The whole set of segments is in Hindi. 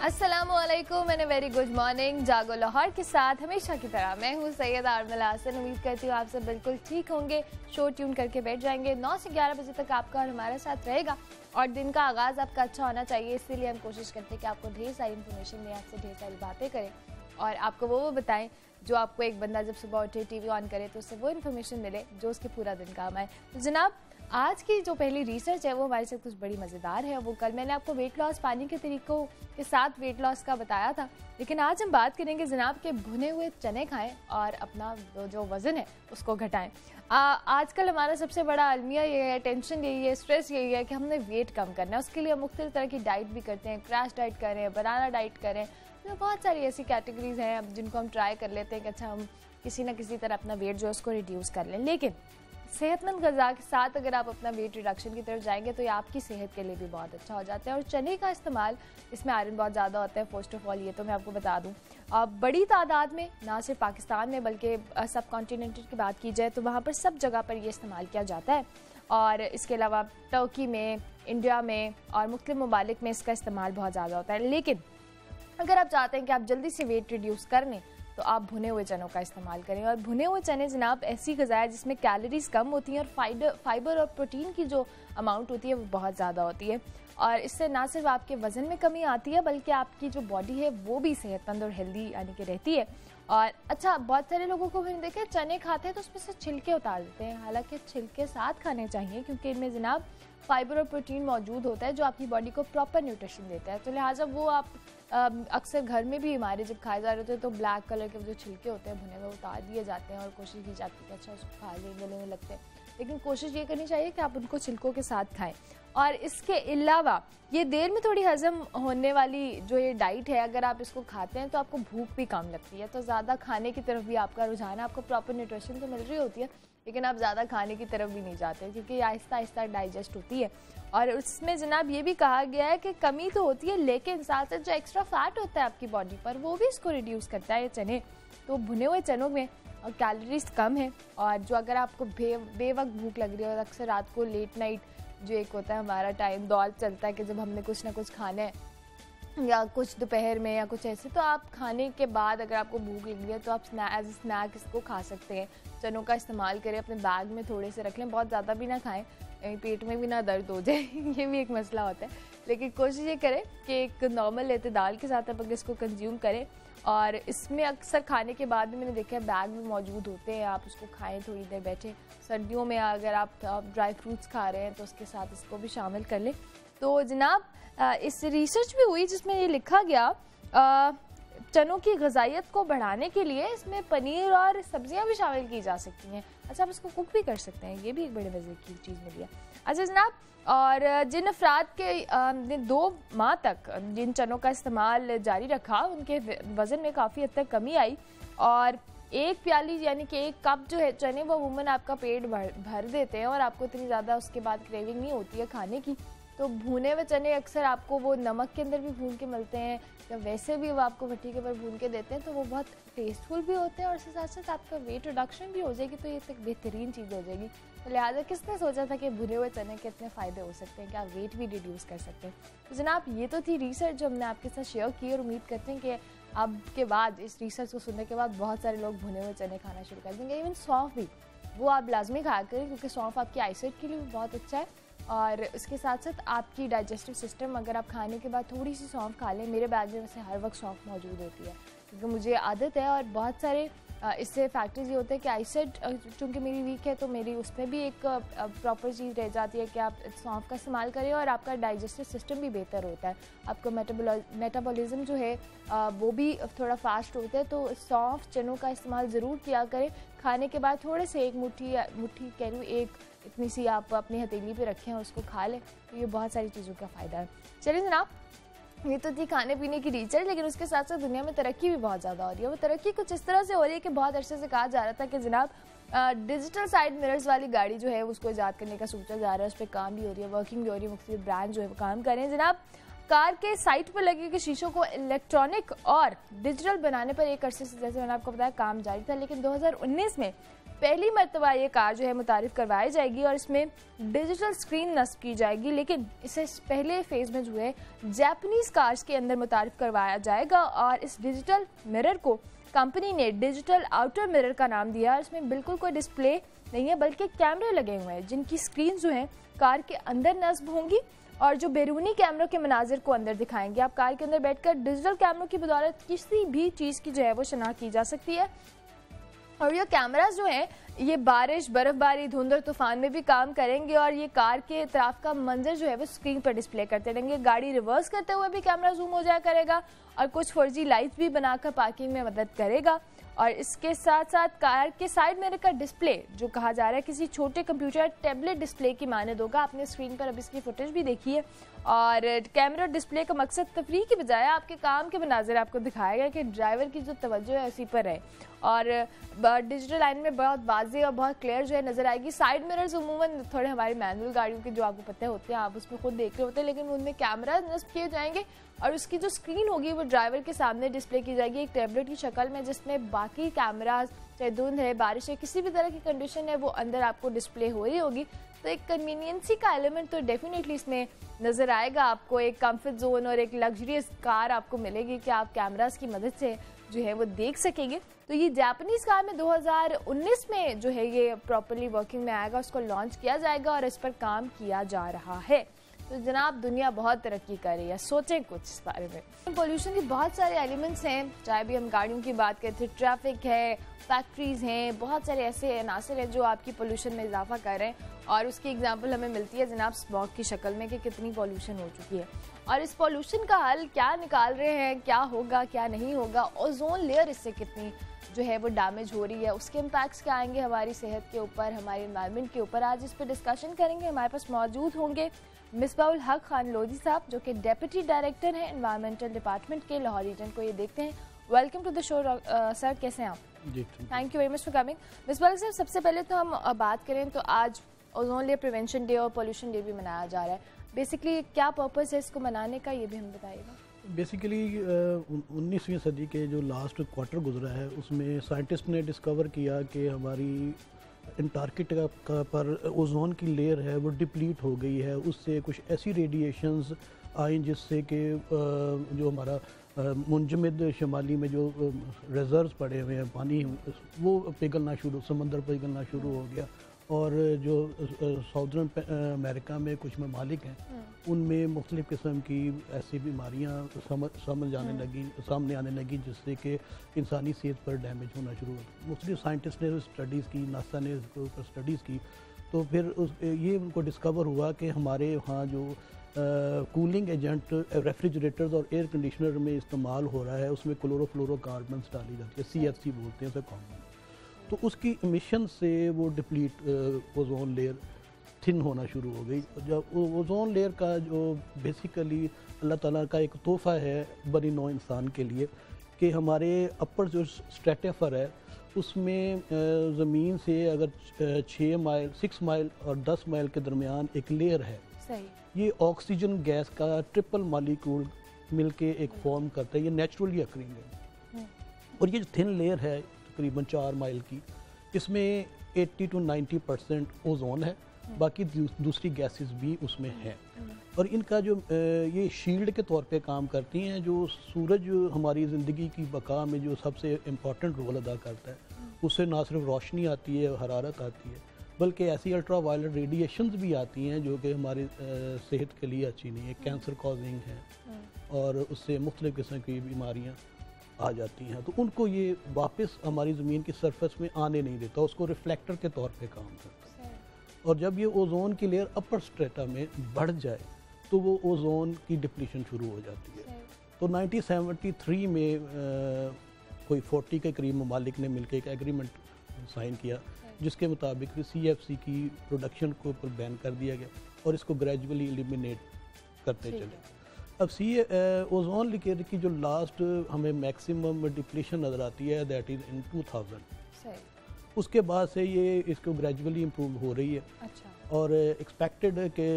अस्सलामुअलैकुम एंड वेरी गुड मॉर्निंग। जागो लाहौर के साथ हमेशा की तरह मैं हूँ सैयदा आरमला हसन। उम्मीद करती हूँ आप सब बिल्कुल ठीक होंगे। शो ट्यून करके बैठ जाएंगे। 9 से 11 बजे तक आपका और हमारे साथ रहेगा और दिन का आगाज़ आपका अच्छा होना चाहिए। इसीलिए हम कोशिश करते हैं कि आपको ढेर सारी इन्फॉर्मेशन दें, आपसे ढेर सारी बातें करें और आपको वो बताएं जो आपको एक बंदा जब सुबह उठे टीवी ऑन करे तो उससे वो इन्फॉर्मेशन मिले जो उसके पूरा दिन काम आए। तो जनाब, आज की जो पहली रिसर्च है वो हमारे साथ कुछ बड़ी मज़ेदार है। वो कल मैंने आपको वेट लॉस पानी के तरीकों के साथ वेट लॉस का बताया था, लेकिन आज हम बात करेंगे जनाब के भुने हुए चने खाएं और अपना जो वज़न है उसको घटाएं। आजकल हमारा सबसे बड़ा अलमिया ये है, टेंशन यही है, स्ट्रेस यही है कि हमने वेट कम करना है। उसके लिए हम मुख्तलिफ तरह की डाइट भी करते हैं, क्रैश डाइट करें, बनाना डाइट करें, तो बहुत सारी ऐसी कैटेगरीज हैं जिनको हम ट्राई कर लेते हैं कि अच्छा हम किसी ना किसी तरह अपना वेट जो है उसको रिड्यूस कर लें। लेकिन सेहतमंद ग़िज़ा के साथ अगर आप अपना वेट रिडक्शन की तरफ जाएंगे तो ये आपकी सेहत के लिए भी बहुत अच्छा हो जाता है। और चने का इस्तेमाल, इसमें आयरन बहुत ज़्यादा होता है। फर्स्ट ऑफ ऑल ये तो मैं आपको बता दूं, बड़ी तादाद में ना सिर्फ पाकिस्तान में बल्कि सब कॉन्टिनेंट की बात की जाए तो वहाँ पर सब जगह पर ये इस्तेमाल किया जाता है। और इसके अलावा टर्की में, इंडिया में और मुख्तलिफ ममालिक में इसका इस्तेमाल बहुत ज़्यादा होता है। लेकिन अगर आप चाहते हैं कि आप जल्दी से वेट रिड्यूस कर लें तो आप भुने हुए चनों का इस्तेमाल करें। और भुने हुए चने जनाब ऐसी ग़िज़ा है जिसमें कैलोरीज कम होती हैं और फाइबर और प्रोटीन की जो अमाउंट होती है वो बहुत ज़्यादा होती है। और इससे ना सिर्फ आपके वज़न में कमी आती है बल्कि आपकी जो बॉडी है वो भी सेहतमंद और हेल्दी यानी कि रहती है। और अच्छा, बहुत सारे लोगों को मैंने देखा चने खाते हैं तो उसमें से छिलके उतार देते हैं। हालांकि छिलके साथ खाने चाहिए क्योंकि इनमें जनाब फाइबर और प्रोटीन मौजूद होता है जो आपकी बॉडी को प्रॉपर न्यूट्रिशन देता है। तो लिहाजा वो आप अक्सर घर में भी हमारे जब खाए जा रहे होते हैं तो ब्लैक कलर के जो छिलके होते हैं भुने हुए उतार दिए जाते हैं और कोशिश की जाती है कि अच्छा उसको खा लें, गले में लगते हैं। लेकिन कोशिश ये करनी चाहिए कि आप उनको छिलकों के साथ खाएं। और इसके अलावा ये देर में थोड़ी हजम होने वाली जो ये डाइट है, अगर आप इसको खाते हैं तो आपको भूख भी कम लगती है। तो ज़्यादा खाने की तरफ भी आपका रुझान है। आपको प्रॉपर न्यूट्रिशन तो मिल रही होती है लेकिन आप ज़्यादा खाने की तरफ भी नहीं जाते क्योंकि आहिस्ता आहिस्ता डाइजेस्ट होती है। और उसमें जनाब ये भी कहा गया है कि कमी तो होती है लेकिन साथ साथ जो एक्स्ट्रा फैट होता है आपकी बॉडी पर वो भी इसको रिड्यूस करता है ये चने। तो भुने हुए चनों में कैलोरीज कम है और जो अगर आपको बेवक्त भूख लग रही है और अक्सर रात को लेट नाइट जो एक होता है हमारा टाइम दौर चलता है कि जब हमने कुछ ना कुछ खाना है या कुछ दोपहर में या कुछ ऐसे, तो आप खाने के बाद अगर आपको भूख लग रही है तो आप एज ए स्नैक इसको खा सकते हैं। चनों का इस्तेमाल करें, अपने बैग में थोड़े से रख लें, बहुत ज़्यादा भी ना खाएं, पेट में भी ना दर्द हो जाए ये भी एक मसला होता है। लेकिन कोशिश ये करें कि एक नॉर्मल एतदाल के साथ आप अगर इसको कंज्यूम करें। और इसमें अक्सर खाने के बाद भी मैंने देखा है बैग में मौजूद होते हैं, आप उसको खाएं थोड़ी देर बैठे। सर्दियों में अगर आप ड्राई फ्रूट्स खा रहे हैं तो उसके साथ इसको भी शामिल कर लें। तो जनाब इस रिसर्च भी हुई जिसमें ये लिखा गया चनों की ग़िज़ाइयत को बढ़ाने के लिए इसमें पनीर और सब्जियां भी शामिल की जा सकती हैं। अच्छा, आप इसको कुक भी कर सकते हैं, ये भी एक बड़े मज़े की चीज़ मिली है। अच्छा जनाब, और जिन अफराद के ने 2 माह तक जिन चनों का इस्तेमाल जारी रखा उनके वज़न में काफ़ी हद तक कमी आई। और 1 प्याली यानी कि 1 कप जो है चने वो अमूमन आपका पेट भर देते हैं और आपको इतनी ज़्यादा उसके बाद क्रेविंग नहीं होती है खाने की। तो भुने हुए चने अक्सर आपको वो नमक के अंदर भी भून के मिलते हैं या वैसे भी वो आपको भट्टी के ऊपर भून के देते हैं तो वो बहुत टेस्टफुल भी होते हैं और उसके साथ साथ आपका वेट रिडक्शन भी हो जाएगी। तो ये एक बेहतरीन चीज़ हो जाएगी। तो लिहाजा किसने सोचा था कि भुने हुए चने के इतने फ़ायदे हो सकते हैं कि आप वेट भी रिड्यूस कर सकते हैं। तो जनाब ये तो थी रिसर्च जो हमने आपके साथ शेयर की और उम्मीद करते हैं कि अब के बाद इस रिसर्च को सुनने के बाद बहुत सारे लोग भुने हुए चने खाना शुरू कर देंगे। इवन सौंफ भी वो आप लाजमी खाया करें क्योंकि सौंफ आपकी आईसाइट के लिए भी बहुत अच्छा है। और इसके साथ साथ आपकी डाइजेस्टिव सिस्टम, अगर आप खाने के बाद थोड़ी सी सौंफ खा लें, मेरे बैग में वैसे हर वक्त सौंफ मौजूद होती है क्योंकि मुझे आदत है। और बहुत सारे इससे फैक्टर्स ये होते हैं कि आईसाइट चूँकि मेरी वीक है तो मेरी उसमें भी एक प्रॉपर चीज़ रह जाती है कि आप सौंफ का इस्तेमाल करें और आपका डाइजेस्टिव सिस्टम भी बेहतर होता है। आपका मेटाबॉलिज्म जो है वो भी थोड़ा फास्ट होता है। तो सौंफ चनों का इस्तेमाल ज़रूर किया करें। खाने के बाद थोड़े से 1 मुट्ठी कह लूँ, एक इतनी सी आप अपनी हथेली पे रखें और उसको खा लें तो ये बहुत सारी चीज़ों का फ़ायदा है। चलिए जनाब, ये तो थी खाने पीने की रिसर्च, लेकिन उसके साथ साथ दुनिया में तरक्की भी बहुत ज़्यादा हो रही है। वो तरक्की कुछ इस तरह से हो रही है कि बहुत अरसे से कहा जा रहा था कि जनाब डिजिटल साइड मिरर्स वाली गाड़ी जो है उसको ईजाद करने का सोचा जा रहा है, उस पर काम भी हो रही है, वर्किंग भी हो रही है, मुख्तलिफ ब्रांड जो है वो काम कर रहे हैं। जनाब कार के साइड पर लगे कि शीशों को इलेक्ट्रॉनिक और डिजिटल बनाने पर एक अरसे से, जैसे मैंने आपको बताया, काम जारी था। लेकिन 2019 में पहली मर्तबा ये कार जो है मुतारिफ करवाई जाएगी और इसमें डिजिटल स्क्रीन नस्ब की जाएगी, लेकिन इसे पहले फेज में जो है जापानीज कार्स के अंदर मुतारिफ करवाया जाएगा। और इस डिजिटल मिरर को कंपनी ने डिजिटल आउटर मिरर का नाम दिया। इसमें बिल्कुल कोई डिस्प्ले नहीं है, बल्कि कैमरे लगे हुए हैं जिनकी स्क्रीन जो है कार के अंदर नस्ब होंगी और जो बैरूनी कैमरों के मनाजिर को अंदर दिखाएंगे। आप कार के अंदर बैठकर डिजिटल कैमरों की बदौलत किसी भी चीज़ की जो है वो शनाख्त की जा सकती है। और ये कैमरास जो हैं ये बारिश, बर्फबारी, धुंध और तूफान में भी काम करेंगे और ये कार के इतराफ का मंजर जो है वो स्क्रीन पर डिस्प्ले करते रहेंगे। गाड़ी रिवर्स करते हुए भी कैमरा जूम हो जाया करेगा और कुछ फर्जी लाइट्स भी बनाकर पार्किंग में मदद करेगा। और इसके साथ साथ कार के साइड मिरर का डिस्प्ले जो कहा जा रहा है किसी छोटे कंप्यूटर टैबलेट डिस्प्ले की मानद होगा। आपने स्क्रीन पर अब इसकी फुटेज भी देखी है। और कैमरा डिस्प्ले का मकसद तफरीह की बजाय आपके काम के मनाजिर आपको दिखाएगा कि ड्राइवर की जो तवज्जो है उसी पर रहे। और डिजिटल लाइन में बहुत वाज़ेह और बहुत क्लियर जो है नज़र आएगी। साइड मिरर्स उमूमन थोड़े हमारी मैनुअल गाड़ियों के जो आपको पता होते हैं, आप उसमें खुद देख रहे होते हैं, लेकिन उनमें कैमरा नस्ब किए जाएंगे और उसकी जो स्क्रीन होगी वो ड्राइवर के सामने डिस्प्ले की जाएगी एक टैबलेट की शक्ल में, जिसमें बाकी कैमराज चाहे धुंध है, बारिश है, किसी भी तरह की कंडीशन है वो अंदर आपको डिस्प्ले हो रही होगी। तो एक कन्वीनियंसी का एलिमेंट तो डेफिनेटली इसमें नज़र आएगा। आपको एक कंफर्ट जोन और एक लग्जरियस कार आपको मिलेगी कि आप कैमरास की मदद से जो है वो देख सकेंगे। तो ये जापानीज कार में 2019 में जो है ये प्रॉपर्ली वर्किंग में आएगा, उसको लॉन्च किया जाएगा और इस पर काम किया जा रहा है। तो जनाब दुनिया बहुत तरक्की कर रही है, सोचें कुछ इस बारे में। पोल्यूशन के बहुत सारे एलिमेंट्स हैं, चाहे भी हम गाड़ियों की बात करते हैं, ट्रैफिक है, फैक्ट्रीज हैं, बहुत सारे ऐसे अनासर हैं जो आपकी पोल्यूशन में इजाफा कर रहे हैं। और उसकी एग्जांपल हमें मिलती है जनाब स्मॉग की शक्ल में कि कितनी पोल्यूशन हो चुकी है। और इस पोल्यूशन का हल क्या निकाल रहे हैं, क्या होगा क्या नहीं होगा, ओजोन लेयर इससे कितनी जो है वो डैमेज हो रही है, उसके इम्पैक्ट्स क्या आएंगे हमारी सेहत के ऊपर, हमारे एनवायरनमेंट के ऊपर, आज इस पर डिस्कशन करेंगे। हमारे पास मौजूद होंगे मिसबाउल हक खान लोधी साहब जो कि डेप्यूटी डायरेक्टर हैं एनवायरमेंटल डिपार्टमेंट के लाहौर रीजन को। ये देखते हैं। Welcome to the show sir, कैसे हैं आप? जी thank you very much for coming. Misbahul साहब, सबसे पहले तो हम बात करें तो आज ओजोन लेयर प्रिवेंशन डे और पोल्यूशन डे भी मनाया जा रहा है। बेसिकली क्या पर्पस है इसको मनाने का, ये भी हम बताइएगा। बेसिकली 19वीं सदी के जो लास्ट क्वार्टर गुजरा है उसमें साइंटिस्ट ने डिस्कवर किया कि हमारी अंटार्कटिका पर ओजोन की लेयर है वो डिप्लीट हो गई है। उससे कुछ ऐसी रेडिएशंस आई जिससे कि जो हमारा मुंजमद शुमाली में जो रिजर्व्स पड़े हुए हैं पानी वो पिघलना शुरू, समंदर पिघलना शुरू हो गया। और जो साउदर्न अमेरिका में कुछ ममालिक हैं उनमें मुख्तलिफ़ किस्म की ऐसी बीमारियाँ सामने आने लगी जिससे कि इंसानी सेहत पर डैमेज होना शुरू हुआ। मुख्तलिफ़ साइंटिस्ट ने स्टडीज़ की, नासा ने इसके ऊपर स्टडीज़ की, तो फिर ये उनको डिस्कवर हुआ कि हमारे यहाँ जो कूलिंग एजेंट रेफ्रिजरेटर्स और एयर कंडीशनर में इस्तेमाल हो रहा है उसमें क्लोरोफ्लोरोकार्बन्स डाली जाती है, CFC बोलते हैं उसे कॉमन। तो उसकी इमिशन से वो डिप्लीट ओजोन लेयर थिन होना शुरू हो गई। जब ओजोन लेयर का जो बेसिकली अल्लाह ताला का एक तोहफ़ा है बनी नौ इंसान के लिए कि हमारे अपर जो स्ट्रेटिफर है उसमें ज़मीन से अगर 6 माइल और 10 माइल के दरमियान एक लेयर है। सही। ये ऑक्सीजन गैस का ट्रिपल मॉलिक्यूल मिलके एक फॉर्म करता है, ये नेचुरली अकरिंग है। और ये जो थिन लेयर है तकरीबन 4 माइल की, इसमें 80 to 90% ओजोन है, बाकी दूसरी गैसेस भी उसमें हैं। और इनका जो ये शील्ड के तौर पे काम करती हैं। जो सूरज हमारी ज़िंदगी की बका में जो सबसे इम्पॉर्टेंट रोल अदा करता है, उससे ना सिर्फ रोशनी आती है, हरारत आती है, बल्कि ऐसी अल्ट्रा वायलेट रेडिएशंस भी आती हैं जो कि हमारी सेहत के लिए अच्छी नहीं है, कैंसर कॉजिंग है और उससे मुख्तलिफ़ किस्म की बीमारियाँ आ जाती हैं। तो उनको ये वापस हमारी ज़मीन की सरफेस में आने नहीं देता, उसको रिफ्लेक्टर के तौर पे काम करता है। और जब ये ओजोन की लेयर अपर स्ट्रेटा में बढ़ जाए तो वो ओजोन की डिप्लीशन शुरू हो जाती है। तो 1973 में कोई 40 के करीब ममालिक ने मिलकर एक एग्रीमेंट साइन किया जिसके मुताबिक CFC की प्रोडक्शन को ऊपर बैन कर दिया गया और इसको ग्रेजुअली एलिमिनेट करते चले। अब ओजोन लेयर की जो लास्ट हमें मैक्सिमम डिप्लीशन नज़र आती है दैट इज़ इन 2000। उसके बाद से ये इसको ग्रेजुअली इम्प्रूव हो रही है। अच्छा। और एक्सपेक्टेड है कि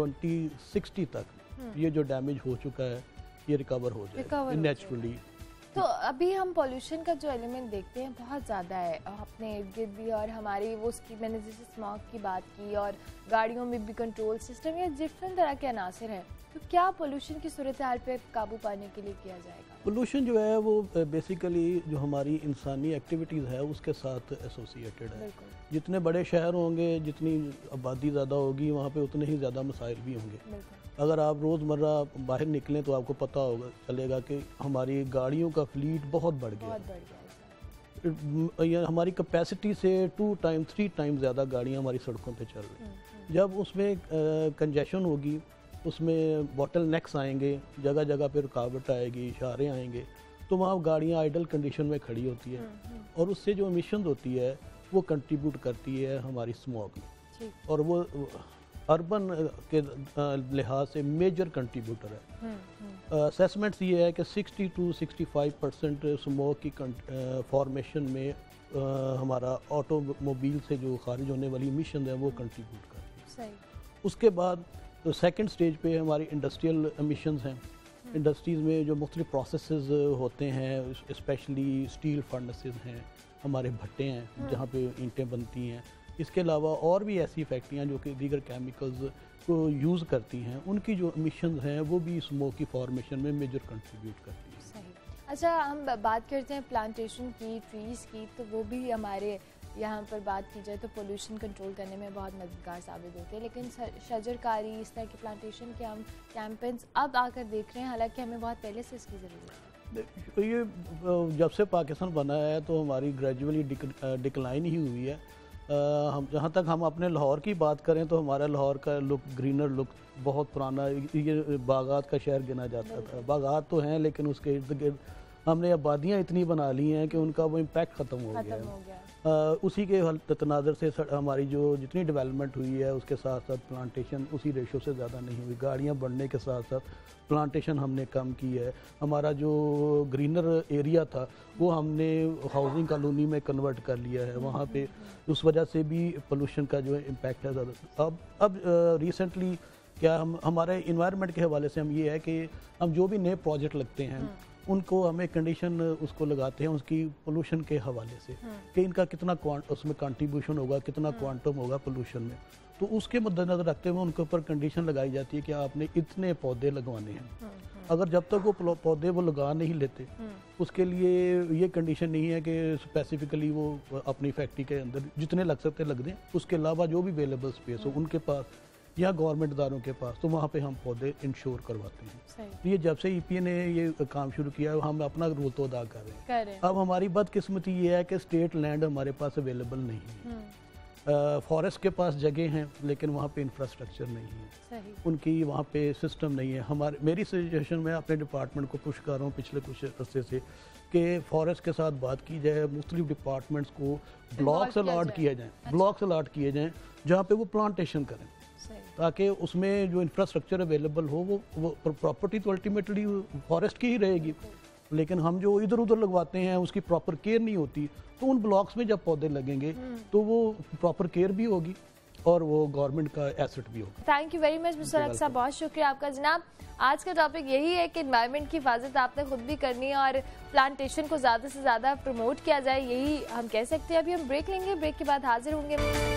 2060 तक ये जो डैमेज हो चुका है ये रिकवर हो जाएगा नेचुरली। तो अभी हम पोल्यूशन का जो एलिमेंट देखते हैं बहुत ज़्यादा है अपने इर्द गिर्द भी, और हमारी वो उसकी मैंने जैसे स्मॉग की बात की, और गाड़ियों में भी कंट्रोल सिस्टम या डिफरेंट तरह के अनासर हैं। तो क्या पोल्यूशन की सूरत हाल पे काबू पाने के लिए किया जाएगा? पोल्यूशन जो है वो बेसिकली जो हमारी इंसानी एक्टिविटीज़ है उसके साथ एसोसिएटेड है। जितने बड़े शहर होंगे, जितनी आबादी ज़्यादा होगी, वहाँ पे उतने ही ज़्यादा मसाइल भी होंगे। अगर आप रोज़मर्रा बाहर निकलें तो आपको पता होगा चलेगा कि हमारी गाड़ियों का फ्लीट बहुत बढ़ गया है। हमारी कैपेसिटी से 2 टाइम 3 टाइम ज़्यादा गाड़ियाँ हमारी सड़कों पे चल रही हैं। जब उसमें कंजेशन होगी, उसमें बॉटल नेक्स आएंगे, जगह जगह पे रुकावट आएगी, इशारे आएंगे, तो वहाँ गाड़ियाँ आइडल कंडीशन में खड़ी होती है और उससे जो एमिशन होती है वो कंट्रीब्यूट करती है हमारी स्मॉग में, और वो अर्बन के लिहाज से मेजर कंट्रीब्यूटर है। असेसमेंट्स ये है कि 60 to 65% स्मोक की फॉर्मेशन में हमारा ऑटोमोबाइल से जो खारिज होने वाली इमिशन है वो कंट्रीब्यूट करती है। उसके बाद सेकंड स्टेज पे हमारी इंडस्ट्रियल एमिशंस हैं। इंडस्ट्रीज़ में जो मुख्तलिफ प्रोसेसेस होते हैं, स्पेशली स्टील फर्नेसेस हैं, हमारे भट्टे हैं जहाँ पे ईंटें बनती हैं। इसके अलावा और भी ऐसी फैक्ट्रियाँ जो कि दीगर केमिकल्स को यूज़ करती हैं, उनकी जो एमिशंस हैं वो भी स्मोक की फॉर्मेशन में मेजर कंट्रीब्यूट करती हैं। सही। अच्छा, हम बात करते हैं प्लांटेशन की, ट्रीज़ की, तो वो भी हमारे यहाँ पर बात की जाए तो पोल्यूशन कंट्रोल करने में बहुत मददगार साबित होते हैं। लेकिन शजरकारी, इस तरह की प्लांटेशन के हम कैंपेन्स अब आकर देख रहे हैं, हालांकि हमें बहुत पहले से इसकी ज़रूरत है। ये जब से पाकिस्तान बना है तो हमारी ग्रेजुअली डिक्लाइन ही हुई है। हम जहाँ तक हम अपने लाहौर की बात करें तो हमारा लाहौर का लुक, ग्रीनर लुक बहुत पुराना, ये बागात का शहर गिना जाता था। बागात तो हैं लेकिन उसके इर्द गिर्द हमने आबादियाँ इतनी बना ली हैं कि उनका वो इम्पैक्ट ख़त्म हो गया है। उसी के तनाज़र से हमारी जो जितनी डेवलपमेंट हुई है उसके साथ साथ प्लांटेशन उसी रेशो से ज़्यादा नहीं हुई। गाड़ियाँ बढ़ने के साथ साथ प्लांटेशन हमने कम की है। हमारा जो ग्रीनर एरिया था वो हमने हाउसिंग कॉलोनी में कन्वर्ट कर लिया है वहाँ पे, उस वजह से भी पोल्यूशन का जो इम्पैक्ट है ज़्यादा। अब रिसेंटली क्या हम हमारे इन्वायरमेंट के हवाले से हम ये है कि हम जो भी नए प्रोजेक्ट लगते हैं उनको हमें कंडीशन उसको लगाते हैं उसकी पोल्यूशन के हवाले से कि इनका कितना उसमें कंट्रीब्यूशन होगा, कितना क्वांटम होगा पोल्यूशन में। तो उसके मद्देनजर रखते हुए उनके ऊपर कंडीशन लगाई जाती है कि आपने इतने पौधे लगवाने हैं। अगर जब तक वो पौधे वो लगा नहीं लेते उसके लिए ये कंडीशन नहीं है कि स्पेसिफिकली वो अपनी फैक्ट्री के अंदर जितने लग सकते लग दें, उसके अलावा जो भी अवेलेबल स्पेस हो उनके पास या गवर्नमेंट इदारों के पास, तो वहाँ पे हम पौधे इंश्योर करवाते हैं। तो ये जब से ईपीए ने ये काम शुरू किया हम अपना रोल तो अदा कर रहे हैं। अब हमारी बदकिस्मती ये है कि स्टेट लैंड हमारे पास अवेलेबल नहीं है। फॉरेस्ट के पास जगह हैं लेकिन वहाँ पे इंफ्रास्ट्रक्चर नहीं है, उनकी वहाँ पे सिस्टम नहीं है। मेरी सजेशन में अपने डिपार्टमेंट को पुश कर रहा हूँ पिछले कुछ अरसे से कि फॉरेस्ट के साथ बात की जाए, मुख्तलिफ डिपार्टमेंट्स को ब्लॉक्स अलॉट किए जाएँ, ब्लॉक्स अलॉट किए जाएँ जहाँ पे वो प्लांटेशन करें, ताकि उसमें जो इंफ्रास्ट्रक्चर अवेलेबल हो वो प्रॉपर्टी तो अल्टीमेटली फॉरेस्ट की ही रहेगी, लेकिन हम जो इधर उधर लगवाते हैं उसकी प्रॉपर केयर नहीं होती। तो उन ब्लॉक्स में जब पौधे लगेंगे तो वो प्रॉपर केयर भी होगी और वो गवर्नमेंट का एसेट भी होगा। Thank you very much mister Aqsa, बहुत शुक्रिया आपका जनाब। आज का टॉपिक यही है कि एनवायरनमेंट की हिफाजत आपने खुद भी करनी है और प्लांटेशन को ज़्यादा से ज़्यादा प्रमोट किया जाए, यही हम कह सकते हैं। अभी हम ब्रेक लेंगे, ब्रेक के बाद हाजिर होंगे।